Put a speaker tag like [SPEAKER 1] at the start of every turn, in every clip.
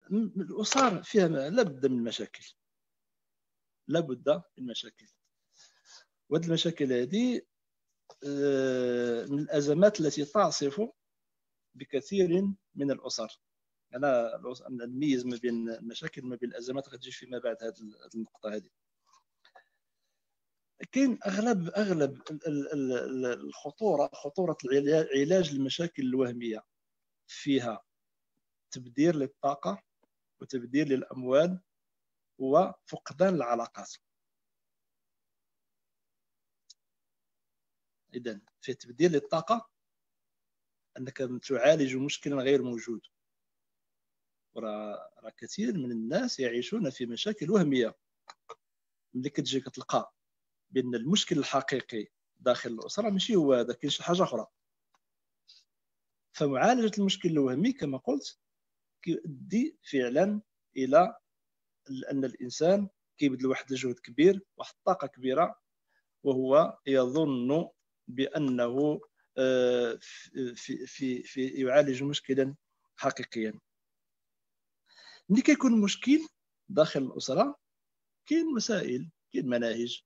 [SPEAKER 1] الاسر فيها لابد من المشاكل، لابد من المشاكل، وهذه المشاكل هذه من الازمات التي تعصف بكثير من الاسر. انا نميز ما بين المشاكل وما بين الازمات غتجي فيما بعد هذه النقطه هذه. كاين اغلب خطوره علاج المشاكل الوهميه فيها تبذير للطاقه وتبذير للاموال وفقدان العلاقات. اذا في تبذير للطاقه انك تعالج مشكلا غير موجود. وراه كثير من الناس يعيشون في مشاكل وهميه. ملي كتجي كتلقى بان المشكل الحقيقي داخل الاسره ماشي هو هذا، كاين شي حاجه اخرى. فمعالجه المشكل الوهمي كما قلت كيؤدي فعلا الى ان الانسان كيبذل واحد الجهد كبير، واحد الطاقه كبيره، وهو يظن بانه في يعالج مشكلا حقيقيا. ملي كيكون مشكل داخل الاسره كاين مسائل، كاين مناهج.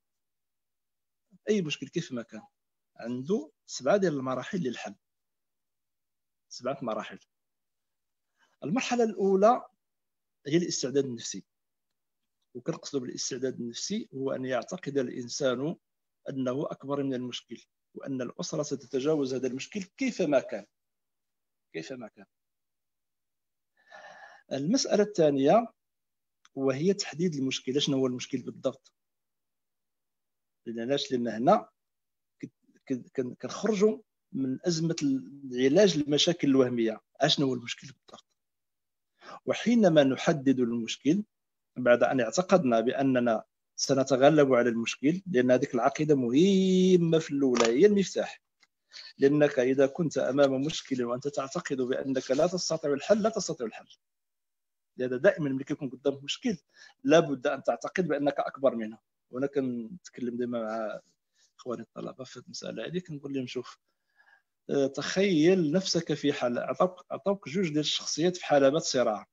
[SPEAKER 1] اي مشكل كيف ما كان عنده 7 ديال المراحل للحل، 7 مراحل. المرحله الاولى هي الاستعداد النفسي. وكنقصد بالاستعداد النفسي هو ان يعتقد الانسان انه اكبر من المشكل، وان الاسره ستتجاوز هذا المشكل كيفما كان. المساله الثانيه وهي تحديد المشكل. شنو هو المشكل بالضبط؟ لان هنا كنخرجوا من ازمه علاج المشاكل الوهميه. شنو هو المشكل بالضبط؟ وحينما نحدد المشكل بعد ان اعتقدنا باننا سنتغلب على المشكل، لان هذه العقيده مهمه في الاولى، هي المفتاح. لانك اذا كنت امام مشكل وانت تعتقد بانك لا تستطيع الحل، لا تستطيع الحل. لهذا دائما ملي كيكون قدامك مشكل لابد ان تعتقد بانك اكبر منه. وانا كنتكلم ديما مع اخواني الطلبه في المساله هذه، كنقول لهم شوف، تخيل نفسك في حاله عطوك جوج ديال الشخصيات في حلبة صراع،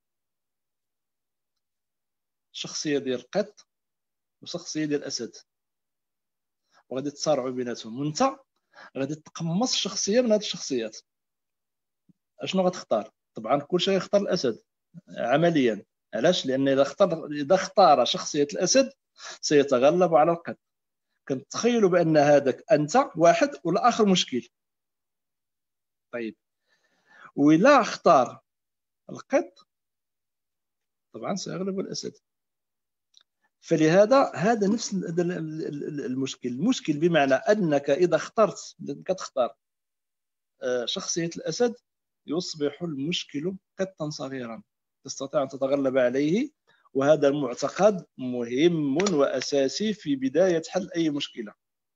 [SPEAKER 1] شخصيه ديال القط وشخصيه ديال الاسد، وغادي تصارعوا بيناتهم، وانت غادي تقمص شخصيه من هذه الشخصيات. اشنو غتختار؟ طبعا كل شيء يختار الاسد عمليا. علاش؟ لان اذا اختار شخصيه الاسد سيتغلب على القط. كنتخيلوا بان هذاك انت واحد والاخر مشكل. طيب وإلا اختار القط طبعا سيغلب الاسد. فلهذا هذا نفس المشكل بمعنى انك اذا كتختار شخصيه الاسد يصبح المشكل قطا صغيرا تستطيع ان تتغلب عليه. وهذا المعتقد مهم واساسي في بدايه حل اي مشكله.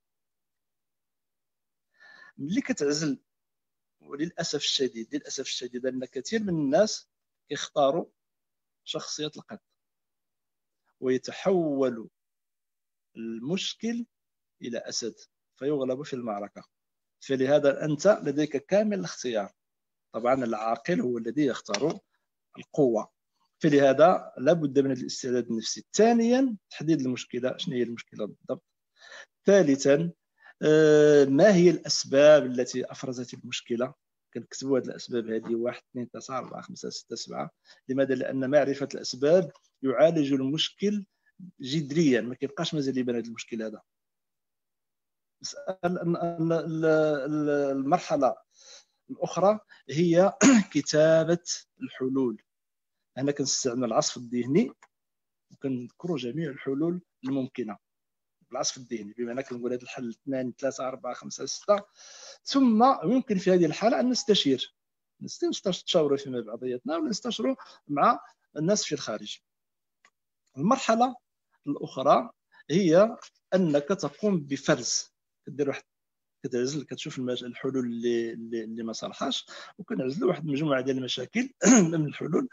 [SPEAKER 1] ملي كتعزل، وللاسف الشديد ان كثير من الناس يختاروا شخصيه القط ويتحول المشكل الى اسد فيغلب في المعركه. فلهذا انت لديك كامل الاختيار. طبعا العاقل هو الذي يختار القوه. فلهذا لابد من الاستعداد النفسي. ثانيا تحديد المشكله، شنو هي المشكله بالضبط. ثالثا ما هي الاسباب التي افرزت المشكله. كنكتبوا هذه الاسباب هذه 1 2 3 4 5 6 7. لماذا؟ لان معرفه الاسباب يعالج المشكل جذريا، ما كيبقاش مازال يبان هذا المشكل هذا. المرحله الاخرى هي كتابه الحلول. هنا كنستعمل العصف الذهني وكنذكروا جميع الحلول الممكنه بالعصف الذهني، بمعنى كنقول هذا الحل 2 3 4 5 6. ثم يمكن في هذه الحاله ان نستشيروا فيما بعضياتنا ولا نستشيروا مع الناس في الخارج. المرحله الاخرى هي انك تقوم بفرز. كدير واحد كتعزل، كتشوف الحلول اللي ما صالحاش، وكنعزلوا واحد المجموعه ديال المشاكل من الحلول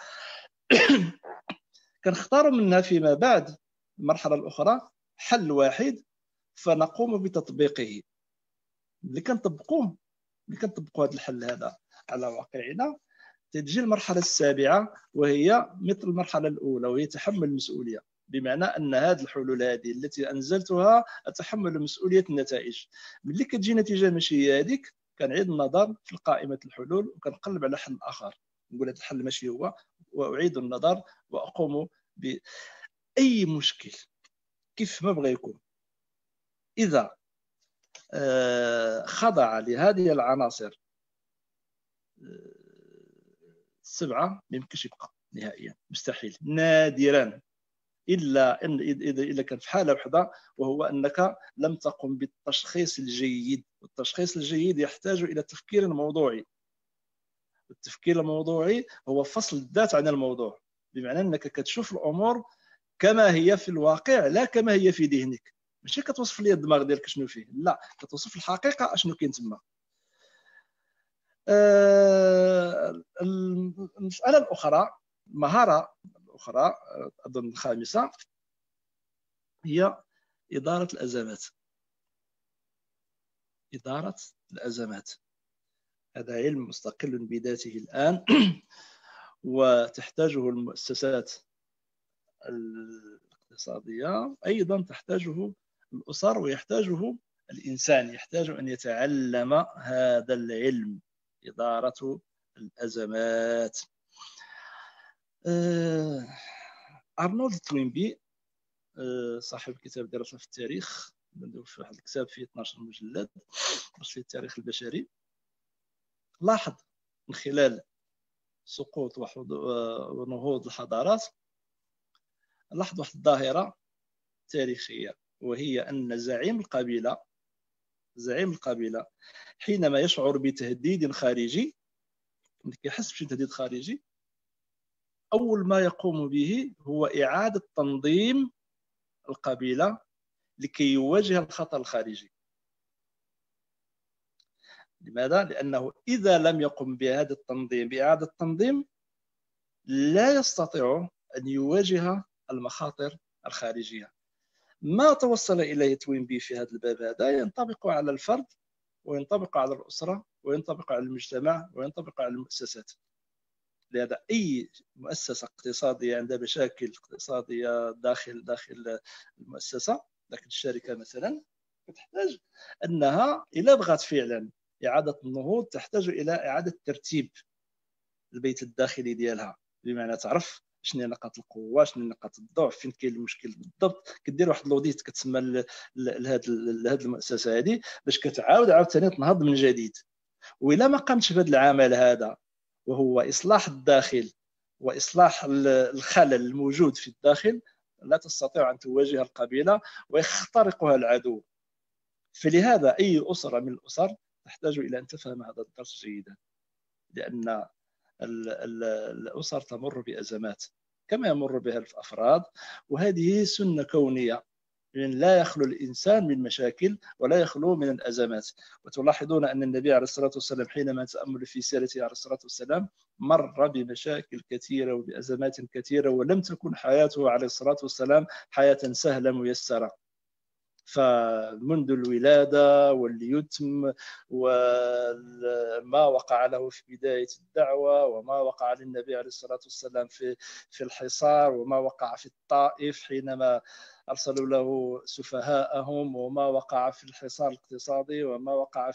[SPEAKER 1] كنختاروا منها فيما بعد المرحله الاخرى حل واحد فنقوم بتطبيقه. اللي كنطبقوا هذا الحل هذا على واقعنا تجي المرحله السابعه وهي مثل المرحله الاولى، وهي تحمل المسؤوليه، بمعنى ان هذه الحلول هذه التي انزلتها اتحمل مسؤوليه النتائج. ملي كتجي نتيجه ماشي هي هذيك، كنعيد النظر في قائمه الحلول وكنقلب على حل اخر، نقول هذا الحل ماشي هو، واعيد النظر واقوم باي مشكل كيف ما بغى يكون. اذا خضع لهذه العناصر السبعه ما يمكنش يبقى نهائيا، مستحيل، نادرا، الا كان في حاله واحده، وهو انك لم تقم بالتشخيص الجيد. والتشخيص الجيد يحتاج الى تفكير موضوعي. التفكير الموضوعي هو فصل الذات عن الموضوع، بمعنى انك كتشوف الامور كما هي في الواقع لا كما هي في ذهنك. ماشي كتوصف لي الدماغ ديالك شنو فيه، لا، كتوصف الحقيقه اشنو كاين تما. المساله الاخرى، المهاره الاخرى اظن الخامسه، هي اداره الازمات. اداره الازمات هذا علم مستقل بذاته الان وتحتاجه المؤسسات الاقتصاديه، ايضا تحتاجه الاسر، ويحتاجه الانسان، يحتاج ان يتعلم هذا العلم، اداره الازمات. ارنولد توينبي صاحب كتاب دراسه في التاريخ، في واحد الكتاب فيه 12 مجلد في التاريخ البشري، لاحظ من خلال سقوط ونهوض الحضارات، لاحظ واحد الظاهره تاريخيه، وهي ان زعيم القبيله حينما يشعر بتهديد خارجي، يحس بشي تهديد خارجي، اول ما يقوم به هو اعاده تنظيم القبيله لكي يواجه الخطر الخارجي. لماذا؟ لانه اذا لم يقم بهذا التنظيم، باعاده التنظيم، لا يستطيع ان يواجه المخاطر الخارجيه. ما توصل اليه توينبي في هذا الباب هذا ينطبق على الفرد، وينطبق على الاسره، وينطبق على المجتمع، وينطبق على المؤسسات. لهذا اي مؤسسه اقتصاديه عندها مشاكل اقتصاديه داخل المؤسسه، داخل الشركه مثلا، تحتاج انها اذا بغات فعلا اعاده النهوض، تحتاج الى اعاده ترتيب البيت الداخلي ديالها، بمعنى تعرف شنو هي نقاط القوه، شنو هي نقاط الضعف، فين كاين المشكل بالضبط، كدير واحد لوديت كتسمى لهذه المؤسسه هذه، باش كتعاود عاوتاني تنهض من جديد. والا ما قامتش بهذا العمل هذا، وهو اصلاح الداخل واصلاح الخلل الموجود في الداخل، لا تستطيع ان تواجه القبيله ويخترقها العدو. فلهذا اي اسره من الاسر تحتاج الى ان تفهم هذا الدرس جيدا، لان الاسر تمر بازمات كما يمر بها الافراد، وهذه سنه كونيه، يعني لا يخلو الإنسان من مشاكل ولا يخلو من الأزمات. وتلاحظون أن النبي عليه الصلاة والسلام حينما تأمل في سيرته عليه الصلاة والسلام مر بمشاكل كثيرة وبأزمات كثيرة، ولم تكن حياته عليه الصلاة والسلام حياة سهلة ميسرة. فمنذ الولادة واليتم، وما وقع له في بداية الدعوة، وما وقع للنبي عليه الصلاة والسلام في الحصار، وما وقع في الطائف حينما أرسلوا له سفهاءهم، وما وقع في الحصار الاقتصادي، وما وقع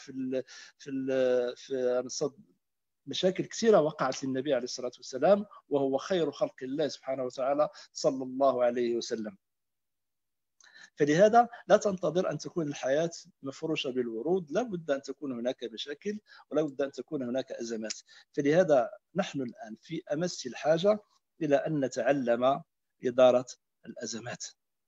[SPEAKER 1] في مشاكل كثيرة وقعت للنبي عليه الصلاة والسلام، وهو خير خلق الله سبحانه وتعالى صلى الله عليه وسلم. فلهذا لا تنتظر أن تكون الحياة مفروشة بالورود، لا بد أن تكون هناك مشاكل، ولا بد أن تكون هناك أزمات. فلهذا نحن الآن في أمس الحاجة إلى أن نتعلم إدارة الأزمات.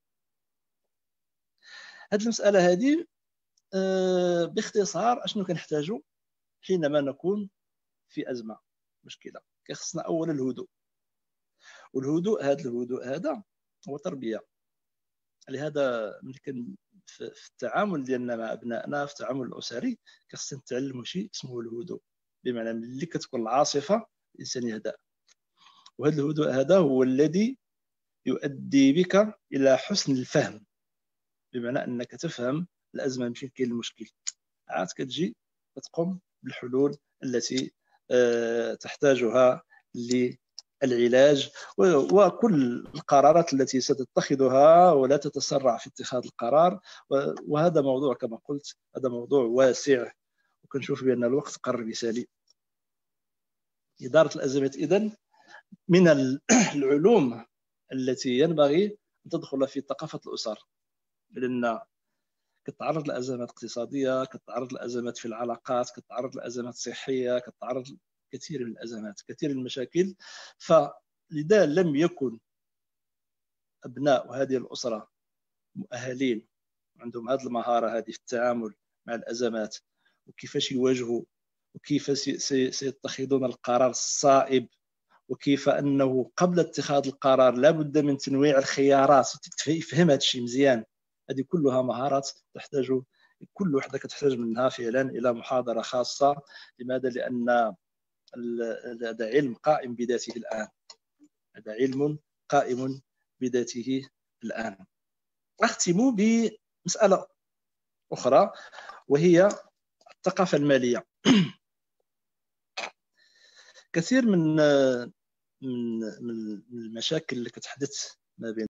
[SPEAKER 1] هذه المسألة هذه باختصار أشنو كنحتاجو حينما نكون في أزمة، مشكلة. خصنا أولا الهدوء، والهدوء هذا هو تربية. لهذا ممكن في التعامل ديالنا مع ابنائنا، في التعامل الاسري، خصنا نتعلموا شيء اسمه الهدوء، بمعنى ملي كتكون العاصفه الانسان يهدأ، وهذا الهدوء هذا هو الذي يؤدي بك الى حسن الفهم، بمعنى انك تفهم الازمه ماشي كاين المشكل، عاد كتجي تقوم بالحلول التي تحتاجها للعلاج، وكل القرارات التي ستتخذها، ولا تتسرع في اتخاذ القرار. وهذا موضوع كما قلت، هذا موضوع واسع، وكنشوف بأن الوقت قرب يسالي. إدارة الأزمات إذن من العلوم التي ينبغي أن تدخل في ثقافة الأسر، لأن كتعرض لأزمات اقتصادية، كتعرض لأزمات في العلاقات، كتعرض لأزمات صحية، كتعرض كثير من الأزمات، كثير من المشاكل. فلذا لم يكن أبناء هذه الأسرة مؤهلين، عندهم هذه المهارة هذه في التعامل مع الأزمات، وكيفاش يواجهوا، وكيف سيتخذون القرار الصائب، وكيف أنه قبل اتخاذ القرار لابد من تنويع الخيارات. تفهم هذا الشيء مزيان. هذه كلها مهارات تحتاج، كل وحدة تحتاج منها فعلا إلى محاضرة خاصة. لماذا؟ لأن هذا علم قائم بذاته الآن، هذا علم قائم بذاته الآن. أختم بمسألة أخرى، وهي الثقافة المالية. كثير من المشاكل اللي كتحدث ما بين